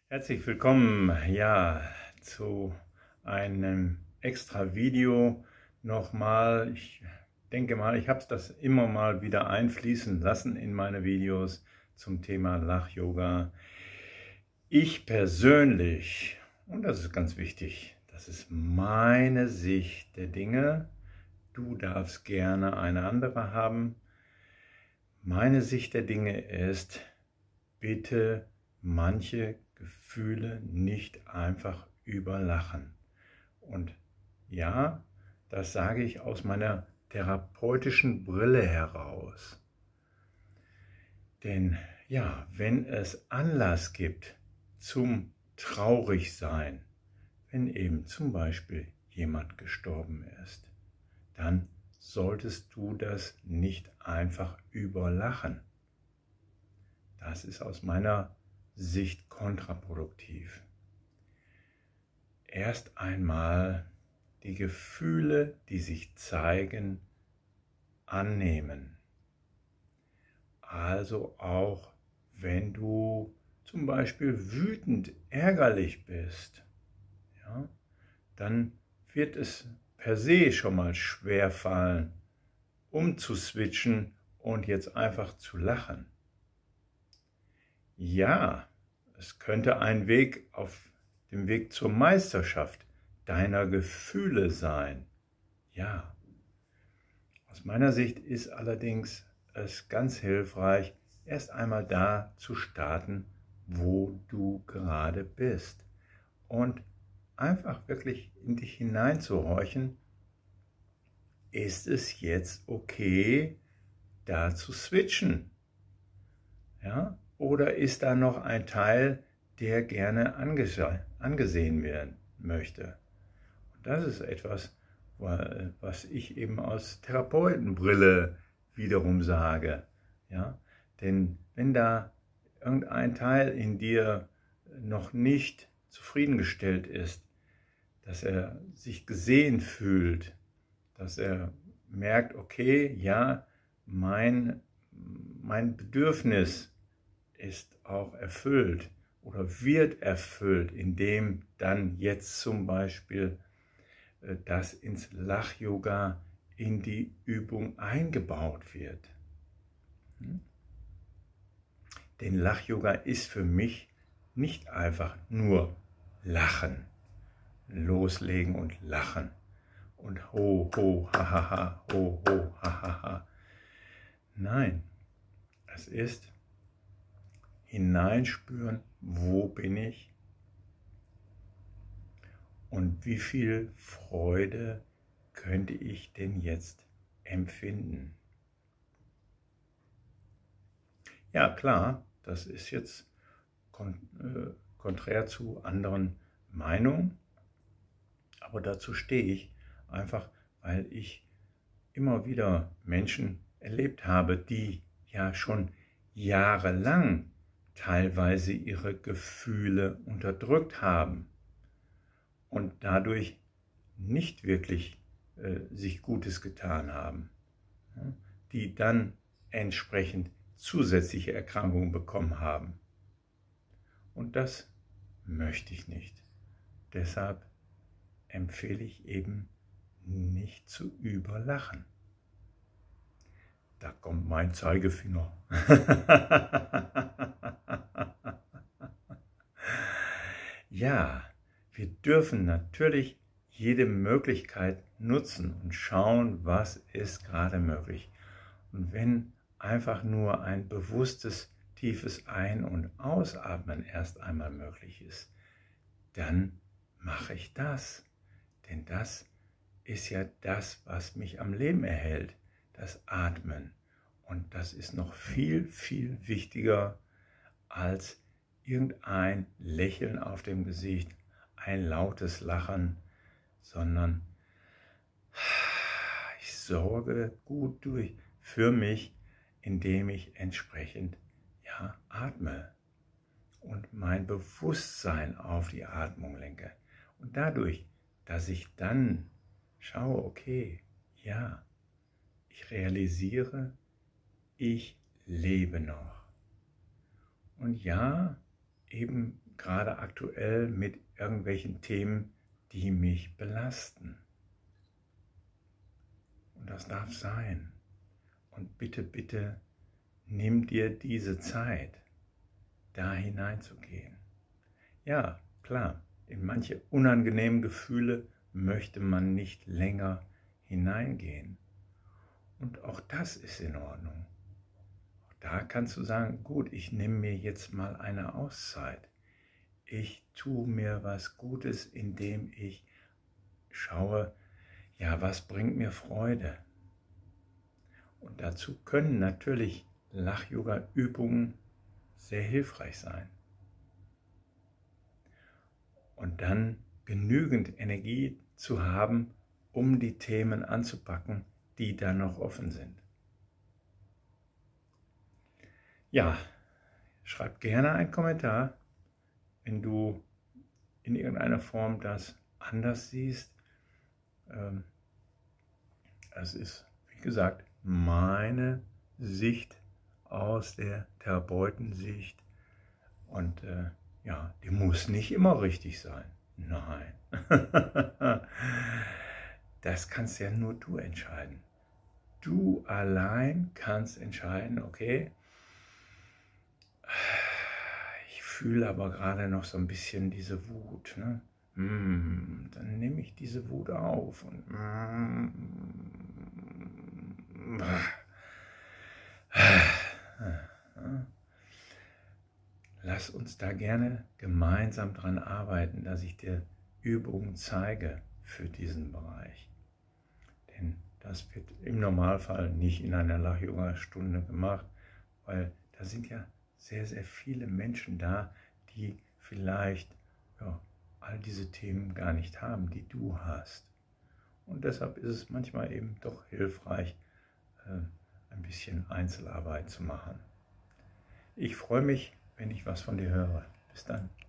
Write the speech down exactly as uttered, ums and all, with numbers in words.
Herzlich willkommen, ja, zu einem extra Video nochmal. Ich denke mal, ich habe das immer mal wieder einfließen lassen in meine Videos zum Thema Lach-Yoga. Ich persönlich, und das ist ganz wichtig, das ist meine Sicht der Dinge. Du darfst gerne eine andere haben. Meine Sicht der Dinge ist, bitte manche Gefühle nicht einfach überlachen. Und ja, das sage ich aus meiner therapeutischen Brille heraus. Denn ja, wenn es Anlass gibt zum Traurigsein, wenn eben zum Beispiel jemand gestorben ist, dann solltest du das nicht einfach überlachen. Das ist aus meiner Sicht kontraproduktiv. Erst einmal die Gefühle, die sich zeigen, annehmen. Also auch wenn du zum Beispiel wütend, ärgerlich bist, ja, dann wird es per se schon mal schwer fallen, umzuswitchen und jetzt einfach zu lachen. Ja, es könnte ein Weg auf dem Weg zur Meisterschaft deiner Gefühle sein. Ja, aus meiner Sicht ist allerdings es ganz hilfreich, erst einmal da zu starten, wo du gerade bist und einfach wirklich in dich hineinzuhorchen, ist es jetzt okay, da zu switchen? Ja? Oder ist da noch ein Teil, der gerne angesehen werden möchte? Und das ist etwas, was ich eben aus Therapeutenbrille wiederum sage. Ja? Denn wenn da irgendein Teil in dir noch nicht zufriedengestellt ist, dass er sich gesehen fühlt, dass er merkt, okay, ja, mein, mein Bedürfnis ist auch erfüllt oder wird erfüllt, indem dann jetzt zum Beispiel das ins Lach-Yoga in die Übung eingebaut wird. Denn Lach-Yoga ist für mich nicht einfach nur Lachen, loslegen und lachen und ho, ho, ha, ha, ha, ho, ho, ha, ha, ha. Nein, es ist hineinspüren, wo bin ich und wie viel Freude könnte ich denn jetzt empfinden. Ja, klar, das ist jetzt kon äh, konträr zu anderen Meinungen, aber dazu stehe ich einfach, weil ich immer wieder Menschen erlebt habe, die ja schon jahrelang teilweise ihre Gefühle unterdrückt haben und dadurch nicht wirklich äh, sich Gutes getan haben, ja, die dann entsprechend zusätzliche Erkrankungen bekommen haben. Und das möchte ich nicht. Deshalb empfehle ich eben, nicht zu überlachen. Da kommt mein Zeigefinger. Ja, wir dürfen natürlich jede Möglichkeit nutzen und schauen, was ist gerade möglich. Und wenn einfach nur ein bewusstes, tiefes Ein- und Ausatmen erst einmal möglich ist, dann mache ich das. Denn das ist ja das, was mich am Leben erhält, das Atmen. Und das ist noch viel, viel wichtiger als irgendein Lächeln auf dem Gesicht, ein lautes Lachen, sondern ich sorge gut durch für mich, indem ich entsprechend ja, atme und mein Bewusstsein auf die Atmung lenke. Und dadurch, dass ich dann schaue, okay, ja, ich realisiere, ich lebe noch. Und ja, eben gerade aktuell mit irgendwelchen Themen, die mich belasten. Und das darf sein. Und bitte, bitte, nimm dir diese Zeit, da hineinzugehen. Ja, klar, in manche unangenehmen Gefühle möchte man nicht länger hineingehen. Und auch das ist in Ordnung. Auch da kannst du sagen, gut, ich nehme mir jetzt mal eine Auszeit. Ich tue mir was Gutes, indem ich schaue, ja, was bringt mir Freude? Und dazu können natürlich Lach-Yoga-Übungen sehr hilfreich sein. Und dann genügend Energie zu haben, um die Themen anzupacken, die da noch offen sind. Ja, schreib gerne einen Kommentar, wenn du in irgendeiner Form das anders siehst. Es ist, wie gesagt, meine Sicht aus der Therapeutensicht und äh, ja, die muss nicht immer richtig sein. Nein. Das kannst ja nur du entscheiden. Du allein kannst entscheiden, okay, ich fühle aber gerade noch so ein bisschen diese Wut. Ne? Hm, dann nehme ich diese Wut auf und hm, lass uns da gerne gemeinsam dran arbeiten, dass ich dir Übungen zeige für diesen Bereich. Denn das wird im Normalfall nicht in einer Lach-Yoga-Stunde gemacht, weil da sind ja sehr, sehr viele Menschen da, die vielleicht ja, all diese Themen gar nicht haben, die du hast. Und deshalb ist es manchmal eben doch hilfreich, äh, ein bisschen Einzelarbeit zu machen. Ich freue mich, wenn ich was von dir höre. Bis dann.